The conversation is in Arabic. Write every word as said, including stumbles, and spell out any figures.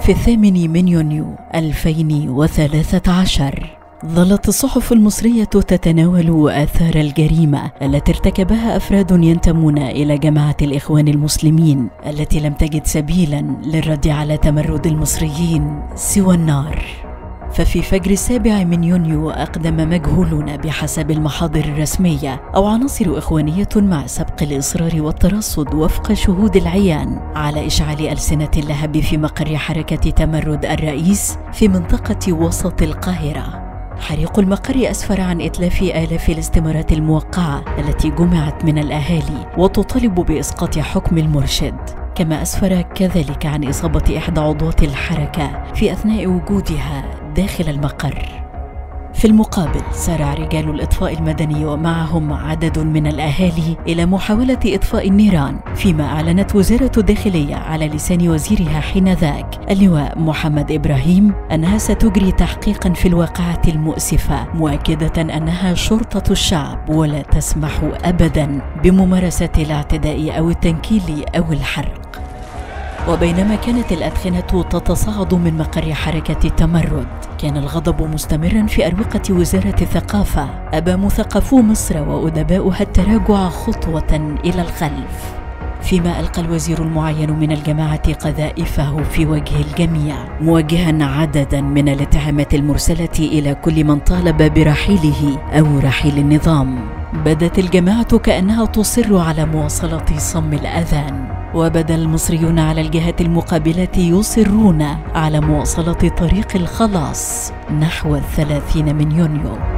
في الثامن من يونيو ألفين وثلاثة عشر ظلت الصحف المصرية تتناول آثار الجريمة التي ارتكبها أفراد ينتمون إلى جماعة الإخوان المسلمين التي لم تجد سبيلا للرد على تمرد المصريين سوى النار. ففي فجر السابع من يونيو أقدم مجهولون بحسب المحاضر الرسمية أو عناصر إخوانية مع سبق الإصرار والترصد وفق شهود العيان على إشعال ألسنة اللهب في مقر حركة تمرد الرئيس في منطقة وسط القاهرة. حريق المقر أسفر عن إتلاف آلاف الاستمارات الموقعة التي جمعت من الأهالي وتطالب بإسقاط حكم المرشد، كما أسفر كذلك عن إصابة إحدى عضوات الحركة في أثناء وجودها داخل المقر. في المقابل سارع رجال الإطفاء المدني ومعهم عدد من الأهالي إلى محاولة إطفاء النيران، فيما أعلنت وزارة الداخلية على لسان وزيرها حينذاك اللواء محمد إبراهيم أنها ستجري تحقيقا في الواقعة المؤسفة، مؤكدة أنها شرطة الشعب ولا تسمح أبدا بممارسة الاعتداء أو التنكيل أو الحرق. وبينما كانت الأدخنة تتصاعد من مقر حركة تمرد، كان الغضب مستمرا في أروقة وزارة الثقافة. أبى مثقفو مصر وأدباؤها التراجع خطوة إلى الخلف، فيما ألقى الوزير المعين من الجماعة قذائفه في وجه الجميع، موجها عددا من الاتهامات المرسلة إلى كل من طالب برحيله أو رحيل النظام. بدت الجماعة كأنها تصر على مواصلة صم الأذان، وبدا المصريون على الجهات المقابلة يصرون على مواصلة طريق الخلاص نحو الثلاثين من يونيو.